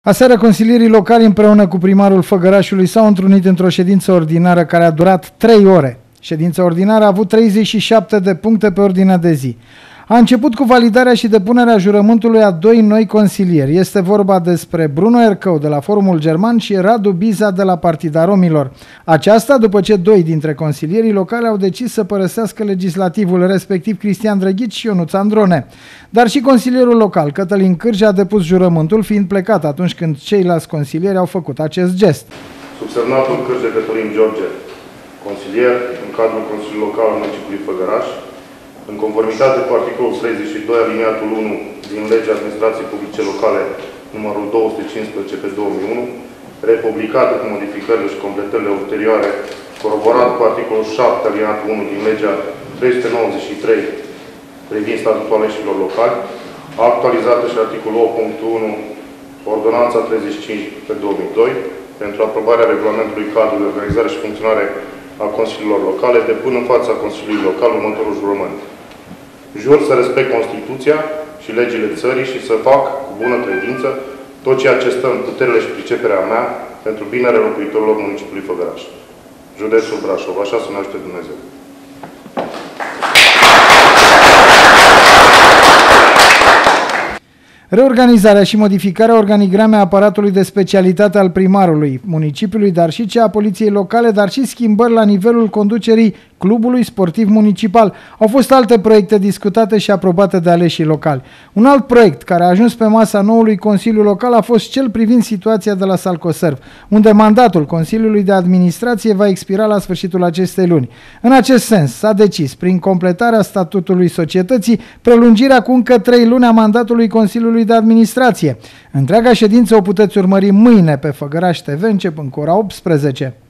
Aseară, consilierii locali împreună cu primarul Făgărașului s-au întrunit într-o ședință ordinară care a durat 3 ore. Ședința ordinară a avut 37 de puncte pe ordinea de zi. A început cu validarea și depunerea jurământului a 2 noi consilieri. Este vorba despre Bruno Ercău de la Forumul German și Radu Biza de la Partida Romilor. Aceasta după ce 2 dintre consilierii locali au decis să părăsească legislativul, respectiv Cristian Drăghici și Ionuț Androne. Dar și consilierul local, Cătălin Cârge, a depus jurământul, fiind plecat atunci când ceilalți consilieri au făcut acest gest. Subsemnatul Cârge Cătălin George, consilier în cadrul Consiliului Local al municipiului Făgăraș, în conformitate cu articolul 32 aliniatul 1 din Legea Administrației Publice Locale numărul 215 pe 2001, republicată cu modificările și completările ulterioare, coroborat cu articolul 7 aliniatul 1 din Legea 393 privind statutul aleșilor locali, actualizată și articolul 8.1 Ordonanța 35 pe 2002 pentru aprobarea regulamentului cadru de organizare și funcționare a consiliilor locale, depun în fața Consiliului Local următorul jurământ. Jur să respect Constituția și legile țării și să fac cu bună credință tot ceea ce stă în puterile și priceperea mea pentru binele locuitorilor municipiului Făgăraș. Județul Brașov. Așa să ne ajute Dumnezeu. Reorganizarea și modificarea organigramei aparatului de specialitate al primarului municipiului, dar și cea a poliției locale, dar și schimbări la nivelul conducerii clubului sportiv municipal. Au fost alte proiecte discutate și aprobate de aleșii locali. Un alt proiect care a ajuns pe masa noului Consiliu Local a fost cel privind situația de la Salcoserv, unde mandatul Consiliului de Administrație va expira la sfârșitul acestei luni. În acest sens s-a decis, prin completarea statutului societății, prelungirea cu încă 3 luni a mandatului Consiliului de Administrație. Întreaga ședință o puteți urmări mâine pe Făgăraș TV, începând cu ora 18.